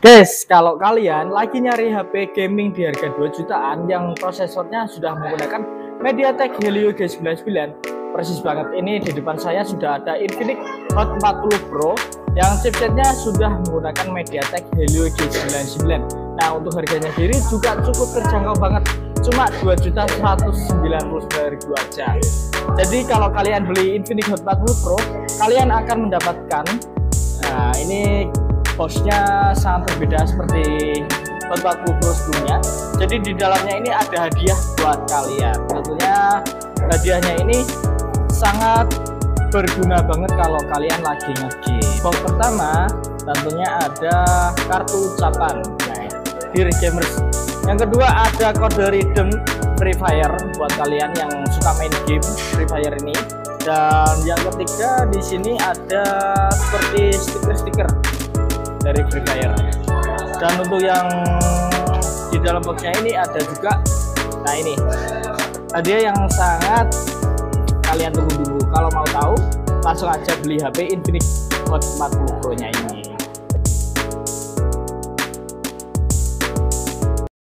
Guys, kalau kalian lagi nyari HP gaming di harga 2 jutaan yang prosesornya sudah menggunakan MediaTek Helio G99, persis banget ini di depan saya sudah ada Infinix Hot 40 Pro yang chipsetnya sudah menggunakan MediaTek Helio G99. Nah, untuk harganya sendiri juga cukup terjangkau banget, cuma 2.199.000 aja. Jadi kalau kalian beli Infinix Hot 40 Pro, kalian akan mendapatkan ini boxnya sangat berbeda seperti Hot 40 Pro sebelumnya. Jadi di dalamnya ini ada hadiah buat kalian. Tentunya hadiahnya ini sangat berguna banget kalau kalian lagi nge-game. Box pertama tentunya ada kartu ucapan, Dear Gamers. Yang kedua ada kode redeem Free Fire buat kalian yang suka main game Free Fire ini. Dan yang ketiga di sini ada seperti stiker-stiker dari Free Fire. Dan untuk yang di dalam boxnya ini ada juga, nah ini hadiah yang sangat kalian tunggu-tunggu. Kalau mau tahu langsung aja beli HP Infinix Hot 40 Pro nya